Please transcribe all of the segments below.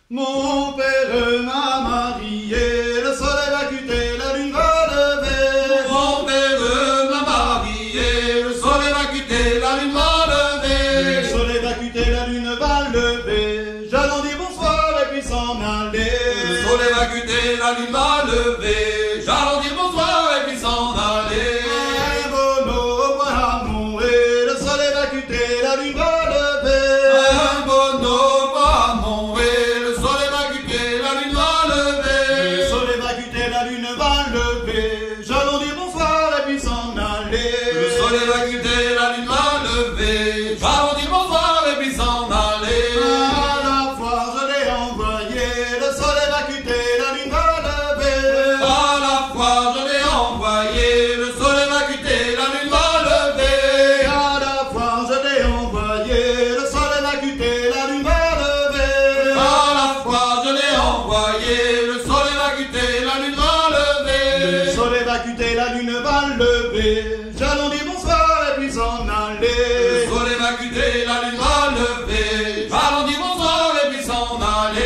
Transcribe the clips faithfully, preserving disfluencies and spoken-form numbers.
Mon père m'a marié, le soleil va quitter, la lune va lever. Mon père m'a marié, le soleil va quitter, la lune va lever. Le soleil va quitter, la lune va lever. J'allons dire bonsoir et puis s'en aller. Le soleil va quitter, la lune va lever. J'allons dire bonsoir et puis s'en aller. Un bonhomme à mon et le soleil va quitter, la lune va lever. Un bonhomme à mon et le soleil va quitter, la lune va lever. Le soleil va quitter, la lune va lever. J'allons dire bonsoir et puis s'en aller. Le soleil va quitter, la lune va lever. J'allons dire bonsoir et puis s'en aller. À la fois je l'ai envoyé, le soleil va quitter, la lune va lever. À la fois je l'ai envoyé, le soleil va quitter, la lune va lever. À la fois je l'ai envoyé, le soleil va quitter, la lune va lever. À la fois je l'ai envoyé, le soleil va quitter, la lune va lever. Le soleil va quitter, la lune va lever. J'allons dire bonsoir et puis s'en Le aller. soleil va quitter, la lune va lever. Allons dire bonsoir et puis s'en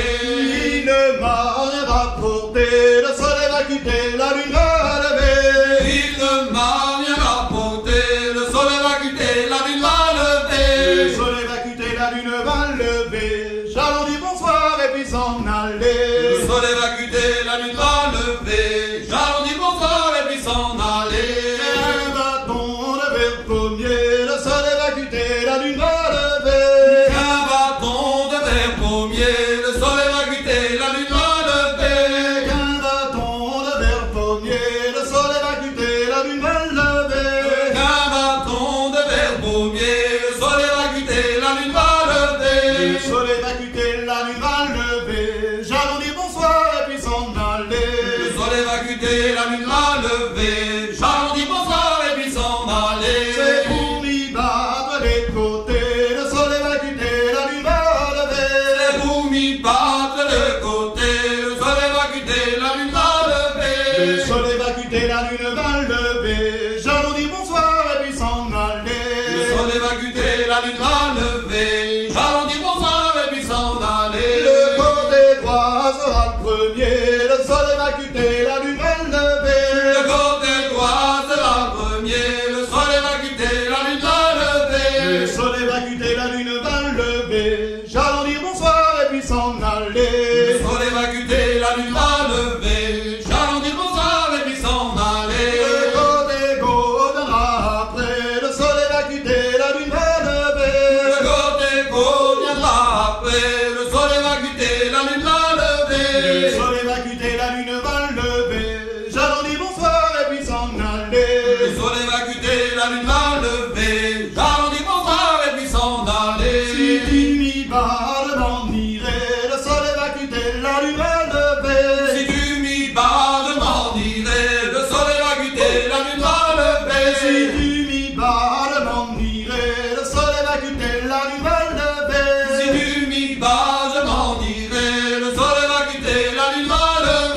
aller. Il ne m'a rien rapporté, le soleil va quitter, la lune va lever. Il ne m'a rien rapporté, le soleil va quitter, la lune va lever. Le soleil va quitter, la lune va lever. J'allons dire bonsoir et puis s'en aller. Le soleil va quitter, la lune va lever. J'allons dire bonsoir et puis s'en aller. Un bâton de verre pommier, le soleil va quitter, la lune va lever. Un bâton de verre pommier, le soleil va quitter, la lune va lever. Un bâton de verre pommier, le soleil va quitter, la lune va lever. Un bâton de verre pommier, le soleil va quitter, la lune va lever. Le soleil va quitter, la lune va lever. J'allons dire bonsoir et puis s'en Le aller. soleil va quitter, la lune va lever. J'allons dire bonsoir et puis s'en aller. C'est pour m'y battre les côtés, le soleil va quitter, la lune va lever. C'est pour m'y battre de côté, le soleil va quitter, la lune va Le lever. soleil va quitter, la lune va lever. J'allons dire bonsoir et puis s'en Le aller. soleil va quitter, la lune va lever. J'allons dire bonsoir et puis s'en aller. Le côté droit sera le premier, le soleil va quitter, la lune va Le lever. côté droit sera le premier, le soleil va quitter, la lune va Le lever. soleil va quitter, la lune va lever. J'allons dire bonsoir et puis s'en Le aller. soleil va quitter, la lune va lever. J'allons dire bonsoir et puis s'en Le aller. côté gauche viendra après, le soleil va quitter, la lune va Le lever. côté gauche viendra après, le soleil va quitter, la lune va Le lever. soleil va quitter, la lune va lever. J'allons dire bonsoir et puis s'en aller. Le soleil va quitter, la lune va lever. J'allons dire bonsoir et puis s'en Si aller. tu m'y bats, je m'en irai, le soleil va quitter, la lune va lever. Si tu m'y bats, je m'en irai. Le soleil va quitter, la lune va Si lever. tu m'y bats, je m'en irai, le soleil va quitter, la lune va Si lever. tu m'y bats, je m'en irai. Le soleil va quitter, la lune va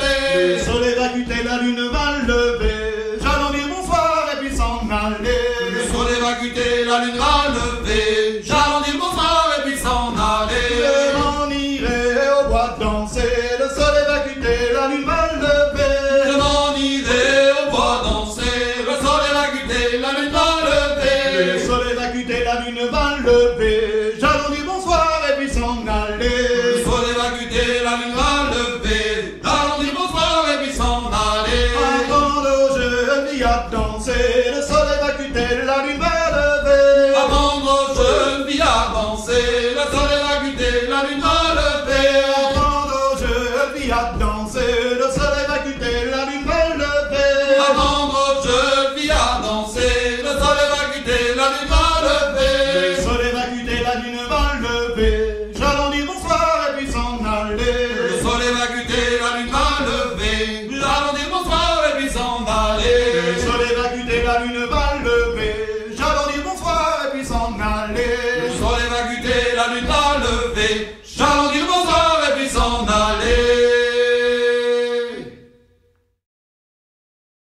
Le lever. soleil va quitter, la lune va lever. J'allons dire bonsoir et puis s'en Le aller. soleil va quitter, la lune va lever. J'allons dire bonsoir et puis s'en aller. Je m'en irai au bois danser, le soleil va quitter, la lune va Je lever. m'en irai au bois danser. Le soleil va quitter, la lune va Le lever. soleil va quitter, la lune va lever. J'allons dire bonsoir et puis s'en Le aller. soleil va quitter, la lune va lever. J'allons dire bonsoir et puis s'en aller. Avant nos jeunes filles à danser, le soleil va quitter, la lune va lever. Apprendre aux jeunes filles à danser. Le soleil va quitter, la lune va lever. Avant nos jeunes filles à danser, le soleil va quitter, la lune va lever. Apprendre aux jeunes filles à danser. Le soleil va quitter, la lune va Le lever. soleil va quitter, la lune va lever. J'allons dire bonsoir et puis s'en Le aller. soleil va quitter, la lune va lever. Allons dire bonsoir et puis s'en aller. Le soleil va quitter, la lune va lever.